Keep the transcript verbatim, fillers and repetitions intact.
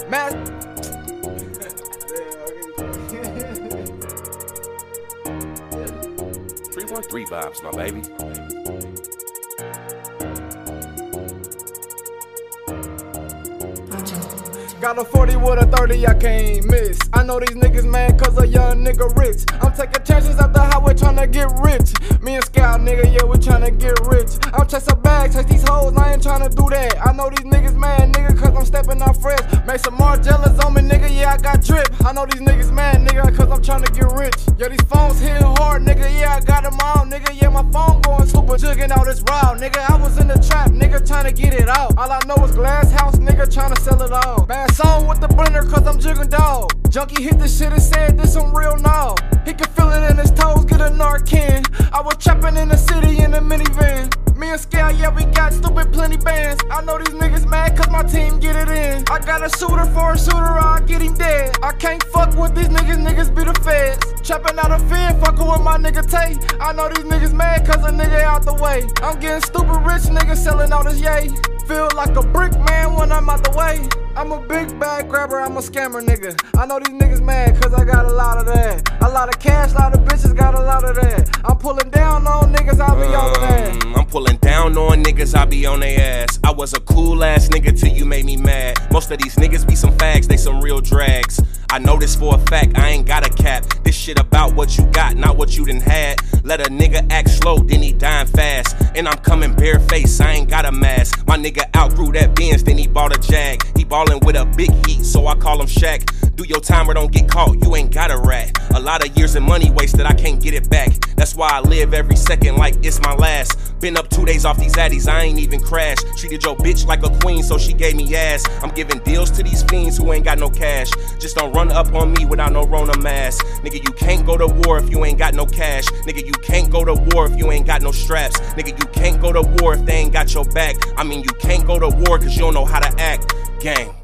Man. three one three vibes, my baby. Got a forty with a thirty, I can't miss. I know these niggas mad cause a young nigga rich. I'm taking chances out the highway tryna get rich. Me and Scout nigga, yeah, we tryna get rich. I'm chasing bags, chase these hoes, I ain't tryna do that. I know these niggas mad, nigga, cause I'm stepping out fresh. Make some more jealous on me, nigga, yeah, I got drip. I know these niggas mad, nigga, cause I'm tryna get rich. Yeah, these phones hitting hard, nigga, yeah, I got them all, nigga. Yeah, my phone going super jugging out this route, nigga. I was in the trap, nigga, tryna get it out. All I know is glass house, nigga, tryna sell it all. Bad song with the blender, cause I'm jigging dog. Junkie hit the shit and said this some real now. He can feel it in his toes, get a Narcan. I was trapping in the city in a minivan. Me and Scale, yeah, we got stupid plenty bands. I know these niggas mad cause my team get it in. I got a shooter for a shooter, I'll get him dead. I can't fuck with these niggas, niggas be the feds. Trapping out of fear, fucking with my nigga Tay. I know these niggas mad cause a nigga out the way. I'm getting stupid rich, niggas selling all this yay. Feel like a brick man when I'm out the way. I'm a big bag grabber, I'm a scammer nigga. I know these niggas mad cause I got a lot of that. A lot of cash, a lot of bitches got a lot of that. I'm pulling down on niggas, I'll be um, on that. I'm pulling down on niggas, I be on their ass. I was a cool ass nigga till you made me mad. Most of these niggas be some fags, they some real drags. I know this for a fact, I ain't got a cap. This shit about what you got, not what you done had. Let a nigga act slow, then he dying fast. And I'm coming barefaced, I ain't got a mask. My nigga outgrew that Benz, then he bought a Jag. He ballin' with a big heat, so I call him Shaq. Do your time or don't get caught, you ain't got a rat. A lot of years and money wasted, I can't get it back. That's why I live every second like it's my last. Been up two days off these addies, I ain't even crashed. Treated your bitch like a queen, so she gave me ass. I'm giving deals to these fiends who ain't got no cash. Just don't run up on me without no Rona mask. Nigga, you can't go to war if you ain't got no cash. Nigga, you can't go to war if you ain't got no straps. Nigga, you can't go to war if they ain't got your back. I mean, you can't go to war cause you don't know how to act. Gang.